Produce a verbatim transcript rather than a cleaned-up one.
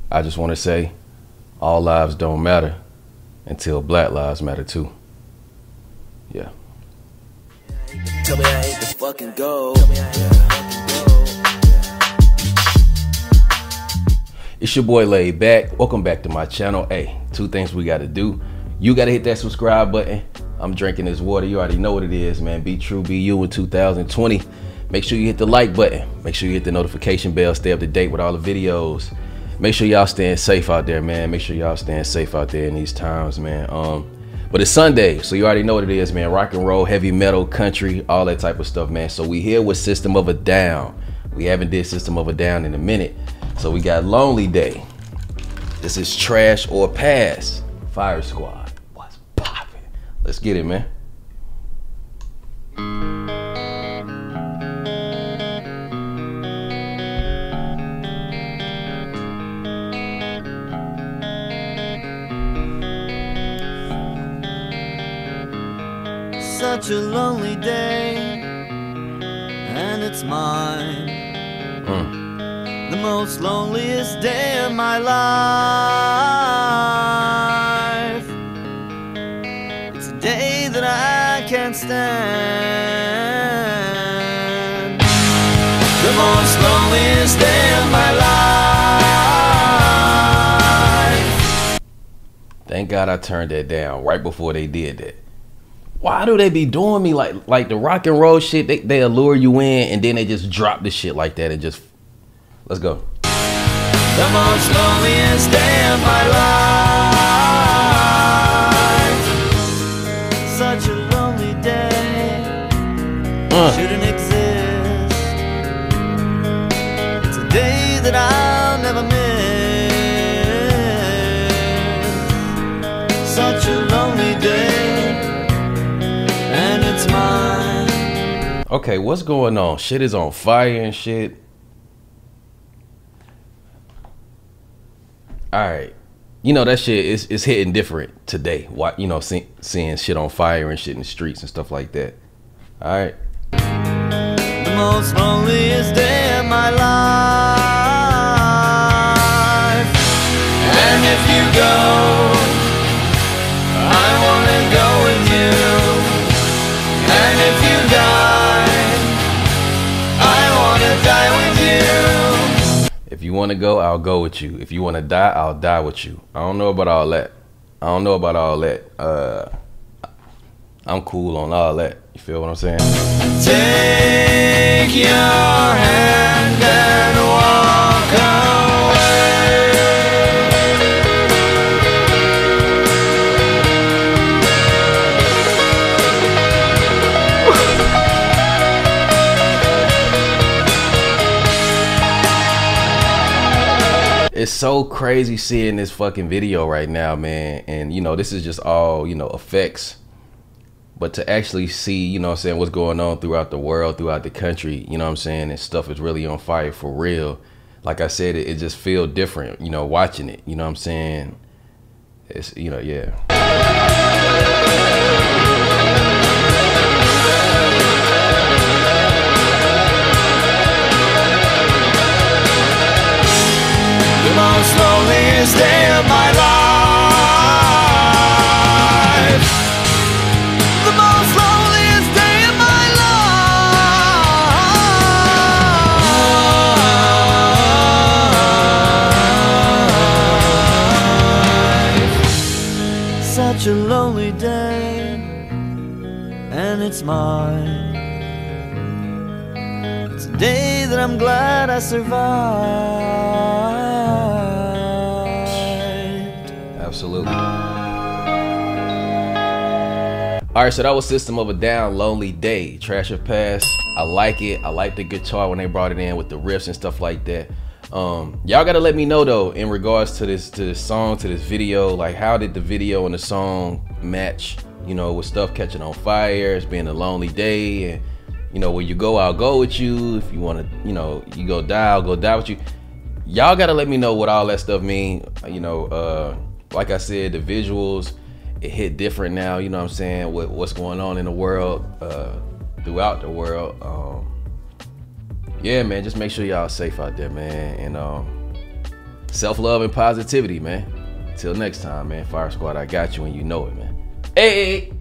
I just want to say all lives don't matter until black lives matter too. Yeah. Tell me I hate to fucking go. It's your boy Laid Back. Welcome back to my channel. Hey, two things we got to do. You got to hit that subscribe button. I'm drinking this water. You already know what it is, man. Be true, be you in two thousand twenty. Make sure you hit the like button. Make sure you hit the notification bell. Stay up to date with all the videos. Make sure y'all staying safe out there, man. Make sure y'all staying safe out there in these times, man. Um, but it's Sunday, so you already know what it is, man. Rock and roll, heavy metal, country, all that type of stuff, man. So we here with System of a Down. We haven't did System of a Down in a minute. So we got Lonely Day. This is Trash or Pass. Fire Squad. What's poppin'? Let's get it, man. Such a lonely day, and it's mine. Mm. The most loneliest day of my life. It's a day that I can't stand. The most loneliest day of my life. Thank God I turned that down right before they did that. Why do they be doing me like like the rock and roll shit? They, they allure you in and then they just drop the shit like that and just, let's go. The most loneliest day of my life. Such a lonely day. Uh. Shouldn't exist. It's a day that I'll never miss. Such a lonely day, and it's mine. Okay, what's going on? Shit is on fire and shit. All right, you know that shit is is hitting different today. What, you know, see, seeing shit on fire and shit in the streets and stuff like that. All right. The most loneliest day of my life. And if you go, I wanna go with you. And if you die, I wanna die with you. If you want to go, I'll go with you. If you want to die, I'll die with you. I don't know about all that. I don't know about all that. Uh, I'm cool on all that. You feel what I'm saying? Take your hand and walk away. It's so crazy seeing this fucking video right now, man. And, you know, this is just all, you know, effects. But to actually see, you know what I'm saying, what's going on throughout the world, throughout the country, you know what I'm saying, and stuff is really on fire for real. Like I said, it, it just feels different, you know, watching it. You know what I'm saying? It's, you know, yeah. The most loneliest day of my life. The most loneliest day of my life. Such a lonely day, and it's mine. It's a day that I'm glad I survived. Absolutely. All right, so that was System of a Down, Lonely Day, Trash or Pass. I like it. I like the guitar when they brought it in with the riffs and stuff like that. Um, y'all gotta let me know though in regards to this to this song, to this video. Like, how did the video and the song match? You know, with stuff catching on fire, it's being a lonely day, and you know, where you go, I'll go with you. If you want to, you know, you go die, I'll go die with you. Y'all gotta let me know what all that stuff mean. You know, uh, like I said, the visuals, it hit different now. You know what I'm saying? What, what's going on in the world, uh, throughout the world. Um, yeah, man, just make sure y'all safe out there, man. And um, self-love and positivity, man. Till next time, man. Fire Squad, I got you and you know it, man. Hey!